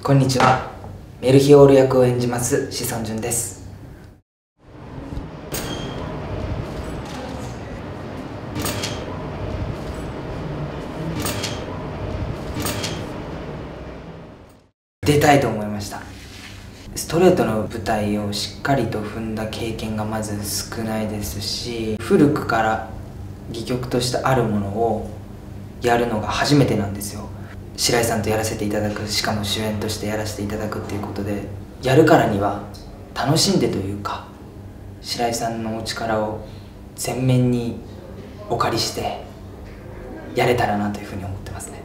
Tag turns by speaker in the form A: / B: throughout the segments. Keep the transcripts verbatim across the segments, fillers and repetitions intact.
A: こんにちは。メルヒオール役を演じます志尊淳です。出たいと思いました。ストレートの舞台をしっかりと踏んだ経験がまず少ないですし、古くから戯曲としてあるものをやるのが初めてなんですよ。白井さんとやらせていただく、しかも主演としてやらせていただくっていうことで、やるからには楽しんでというか、白井さんのお力を全面にお借りしてやれたらなというふうに思ってますね。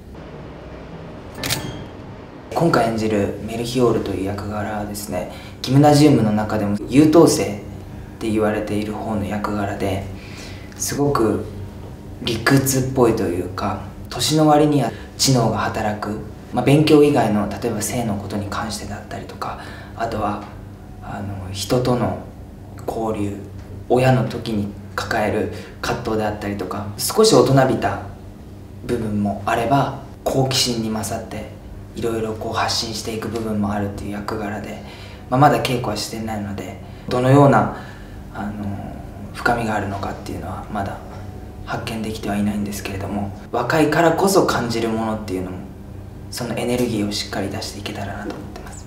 A: 今回演じるメルヒオールという役柄はですね、ギムナジウムの中でも優等生って言われている方の役柄で、すごく理屈っぽいというか、年の割には知能が働く、まあ、勉強以外の例えば性のことに関してだったりとか、あとはあの人との交流、親の時に抱える葛藤であったりとか、少し大人びた部分もあれば好奇心に勝っていろいろこう発信していく部分もあるっていう役柄で、まあ、まだ稽古はしてないので、どのようなあの深みがあるのかっていうのはまだ発見できてはいないんですけれども、若いからこそ感じるものっていうのも、そのエネルギーをしっかり出していけたらなと思ってます。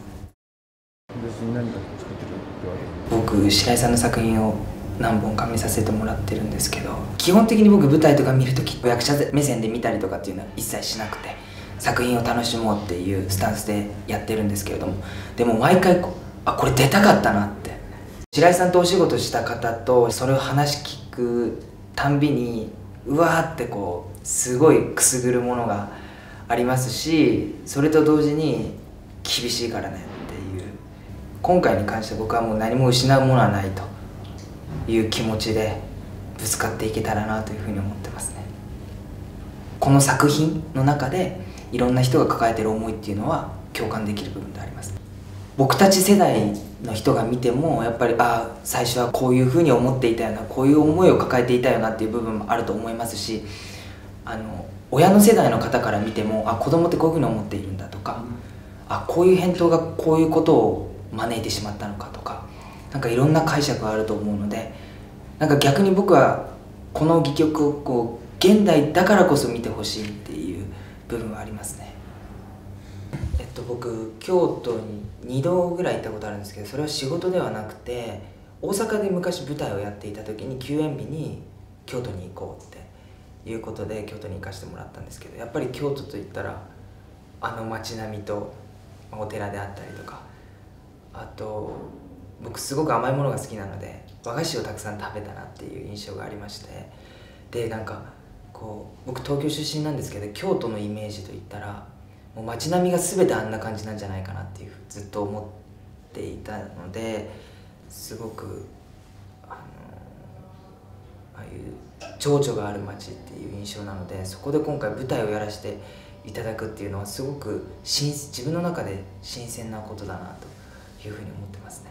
A: 僕、白井さんの作品を何本か見させてもらってるんですけど、基本的に僕舞台とか見るとき役者目線で見たりとかっていうのは一切しなくて、作品を楽しもうっていうスタンスでやってるんですけれども、でも毎回こあこれ出たかったなって、白井さんとお仕事した方とそれを話聞くたんびにうわーってこうすごいくすぐるものがありますし、それと同時に厳しいからねっていう、今回に関して僕はもう何も失うものはないという気持ちでぶつかっていけたらなというふうに思ってますね。この作品の中でいろんな人が抱えている思いっていうのは共感できる部分であります。僕たち世代の人が見てもやっぱりああ最初はこういうふうに思っていたよな、こういう思いを抱えていたよなっていう部分もあると思いますし、あの親の世代の方から見てもあ子供ってこういうふうに思っているんだとか、あこういう返答がこういうことを招いてしまったのかとか、なんかいろんな解釈があると思うので、なんか逆に僕はこの戯曲をこう現代だからこそ見てほしいっていう部分はありますね。えっと僕京都ににどぐらい行ったことあるんですけど、それは仕事ではなくて大阪で昔舞台をやっていた時に休演日に京都に行こうっていうことで京都に行かせてもらったんですけど、やっぱり京都といったらあの街並みとお寺であったりとか、あと僕すごく甘いものが好きなので和菓子をたくさん食べたなっていう印象がありまして、でなんかこう僕東京出身なんですけど、京都のイメージといったらもう街並みが全てあんな感じなんじゃないかなっていうずっと思っていたので、すごくあのああいう情緒がある街っていう印象なので、そこで今回舞台をやらせていただくっていうのはすごく新自分の中で新鮮なことだなというふうに思ってますね。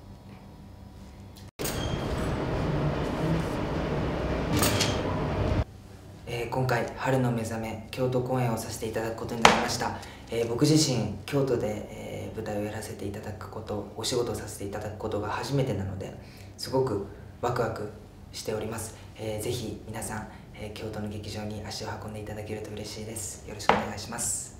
A: えー、今回春の目覚め京都公演をさせていただくことになりました。えー、僕自身京都で、えー、舞台をやらせていただくこと、お仕事をさせていただくことが初めてなので、すごくワクワクしております。えー、ぜひ皆さん、えー、京都の劇場に足を運んでいただけると嬉しいです。よろしくお願いします。